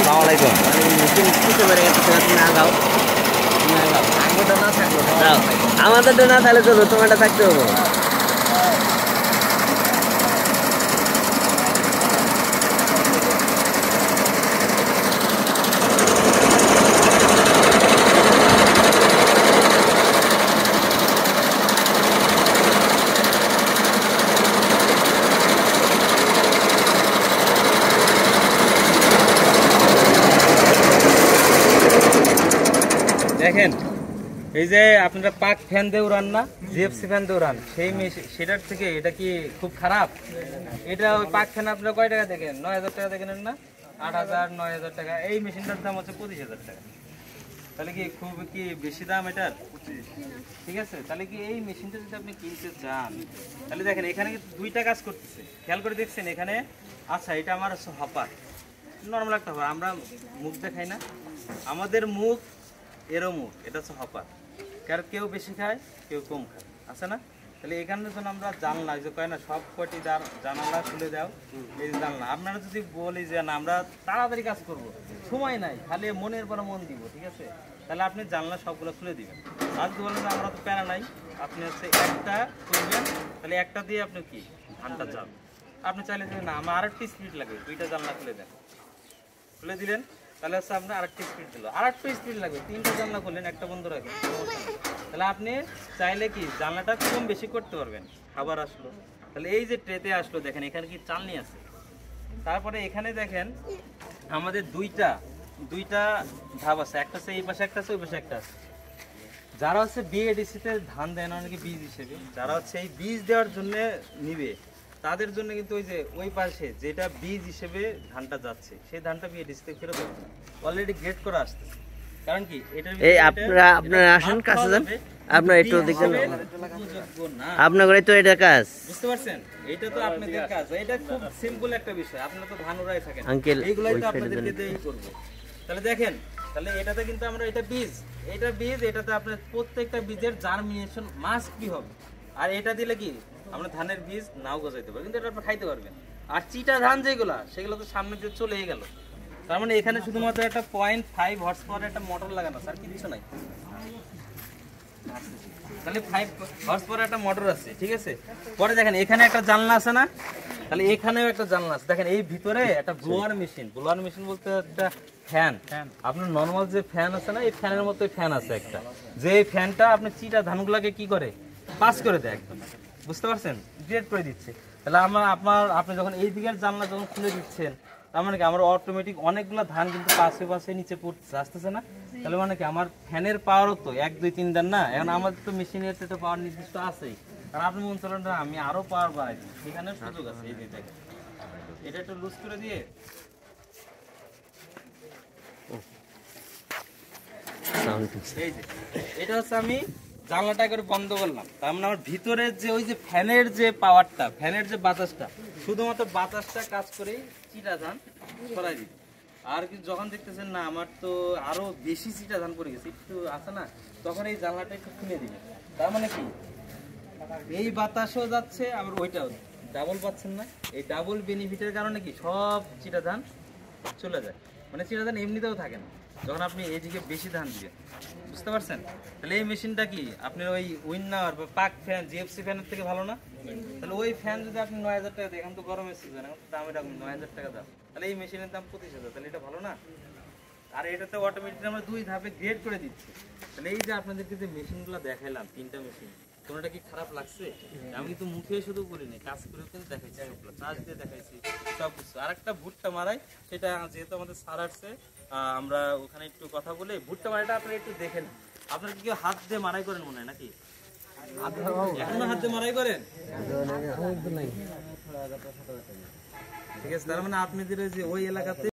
আসসালামু আলাইকুম। আমাদেরটা না তাহলে চলো, তোমারটা থাকতে হবে। দেখেন, এই যে আপনারা পাক ফ্যান দিয়ে উড়ান না, জিএফসি ফ্যান দিয়ে উড়ান, সেটার থেকে এটা কি খুব খারাপ? এটা ওই পাক ফ্যান আপনারা কয় টাকা দেখেন? ৯,০০০ টাকা দেখেন না, ৮,০০০, ৯,০০০ টাকা। এই মেশিনটার দাম হচ্ছে ২৫,০০০ টাকা। তাহলে কি খুব কি বেশি দাম এটার? ঠিক আছে, তাহলে কি এই মেশিনটা যদি আপনি কিনতে চান, তাহলে দেখেন এখানে কিন্তু দুইটা কাজ করতেছে, খেয়াল করে দেখছেন এখানে। আচ্ছা, এটা আমার হপার, নর্মাল একটা হপার, আমরা মুখ দেখাই না, আমাদের মুখ এরও মুখ, এটা হচ্ছে হপার। কারণ কেউ বেশি খায়, কেউ কম খায়, আছে না? তাহলে এখানের জন্য আমরা জানলা, যে কয় না সব কয়টি জানালা খুলে দাও, এই জানলা। আপনারা যদি বলি যে না আমরা তাড়াতাড়ি কাজ করব, সময় নাই, খালি মনের পর মন দিব, ঠিক আছে, তাহলে আপনি জানলা সবগুলো খুলে দিবেন। আর যদি বলেন আমরা তো প্যারা নাই, আপনি হচ্ছে একটা খুলবেন, তাহলে একটা দিয়ে আপনি কি ধানটা চান। আপনি চাইলে যে না আমার আরেকটি স্পিড লাগবে, দুইটা জানলা খুলে দেন, খুলে দিলেন, তাহলে হচ্ছে আপনার আরেকটা স্পিড দিল, আরেকটা স্পিড লাগবে, তিনটা জানলা খুললেন, একটা বন্ধ রাখেন, তাহলে আপনি চাইলে কি জানলাটা কম বেশি করতে পারবেন। খাবার আসলো, তাহলে এই যে ট্রেতে আসলো, দেখেন এখানে কি চালনি আছে। তারপরে এখানে দেখেন আমাদের দুইটা ধাপ আছে, একটা আছে এই পাশে, একটা আছে ওই পাশে একটা আছে। যারা হচ্ছে বিএডিসিতে ধান দেয় না অনেকে বীজ হিসেবে, যারা হচ্ছে এই বীজ দেওয়ার জন্য নিবে, তাদের জন্য কিন্তু ওই যে ওই পাশে যেটা বীজ হিসেবে ধানটা যাচ্ছে, সেই ধানটা বিএডিসি থেকে ফেরত হবে, অলরেডি গ্রেড করা আসতেছে। কারণ কি এটা এই আপনারা আসেন কাছে যান, আপনারা একটু দেখেন, আপনাদের তো এটা কাজ, বুঝতে পারছেন? এটা তো আপনাদের কাজ, এটা খুব সিম্পল একটা বিষয়। আপনারা তো ধান উড়াই থাকেন, আঙ্কেল এইগুলাই তো আপনাদেরকে দিয়েই করব। তাহলে দেখেন, তাহলে এটাতে কিন্তু আমরা এটা বীজ, এটাতে আপনার প্রত্যেকটা বীজের জার্মিনেশন মাস্ট বি হবে। আর এটা দিলে কি আমরা ধানের বীজ নাও গজাইতে পারি, কিন্তু এটা আপনি খাইতে পারবেন। আর চিটা ধান যেগুলো, সেগুলো তো সামনে দিয়ে চলেই গেল। তার মানে এখানে শুধুমাত্র একটা 0.5 হর্স পাওয়ার একটা মোটর লাগানো, স্যার কিছু নাই। তাহলে 5 হর্স পাওয়ার একটা মোটর আছে, ঠিক আছে। পরে দেখেন এখানে একটা জানলা আছে না, তাহলে এখানেও একটা জানলা আছে। দেখেন এই ভিতরে একটা ব্লোয়ার মেশিন বলতে একটা ফ্যান, আপনার নর্মাল যে ফ্যান আছে না, এই ফ্যানের মতো ফ্যান আছে একটা, যে ফ্যানটা আপনি চিটা ধানগুলোকে কি করে পাস করে দেয় একদম, বুঝতে পারছেন, গ্রেড করে দিচ্ছে। তাহলে আপনি যখন এই দিকের জানলা যখন খুলে দিচ্ছেন, তার মানে কি আমার অটোমেটিক অনেকগুলো ধান কিন্তু পাশে নিচে পড়ছে, আসতেছে না। তাহলে মানে কি আমার ফ্যানের পাওয়ারও তো 1, 2, 3 দেন না, এখন আমাদের তো মেশিনের তো পাওয়ার নির্দিষ্ট আছেই। আর আপনি মন চলেন না আমি আরো পাওয়ার বাড়াই দিই, সেখানে সুযোগ আছে। এই যে এটা একটু লুজ করে দিয়ে, এই যে এটা হচ্ছে আমি জানলাটা করে বন্ধ করলাম, তার মানে আমার ভিতরের যে ওই যে ফ্যানের যে পাওয়ারটা, ফ্যানের যে বাতাসটা, শুধুমাত্র বাতাসটা কাজ করেই চিটা ধান ছড়াই দিই। আর কি যখন দেখতেছেন না আমার তো আরো বেশি চিটা ধান পড়ে গেছে, একটু আছে না, তখন এই জানলাটা একটু খুলে দিবে। তার মানে কি এই বাতাসও যাচ্ছে, আবার ওইটাও ডাবল পাচ্ছেন না। এই ডাবল বেনিফিটের কারণে কি সব চিটা ধান চলে যায়, মানে চিটা ধান এমনিতেও থাকে না যখন আপনি এইদিকে বেশি ধান দিবেন, বুঝতে পারছেন? তাহলে এই মেশিনটা কি আপনার ওই উইন্নার বা পাক ফ্যান, জিএফসি ফ্যানের থেকে ভালো না? তাহলে ওই ফ্যান যদি আপনি 9,000 টাকা দেন, এখন তো গরমের সিজন, এখন দাম এরকম 9,000 টাকা দাম, তাহলে এই মেশিনের দাম 25,000, তাহলে এটা ভালো না? আর এটাতে অটোমেটিক আমরা 2 ধাপে গ্রেড করে দিচ্ছি। তাহলে এই যে আপনাদেরকে যে মেশিনগুলো দেখাইলাম, 3টা মেশিন, কোনটা কি খারাপ লাগছে? আমি কিন্তু মুখে শুধু বলিনি, কাজ করে কিন্তু দেখাইছি, চার্জ দিয়ে দেখাইছি সব কিছু। আর একটা ভুট্টা মারাই, সেটা যেহেতু আমাদের সার আসছে, আমরা ওখানে একটু কথা বলে ভুট্টা মারাইটা আপনারা একটু দেখেন। আপনারা কি কেউ হাত দিয়ে মারাই করেন মনে হয় নাকি? এখনো হাত দিয়ে মারাই করেন? ঠিক আছে, তার মানে আপনাদের যে ওই এলাকাতে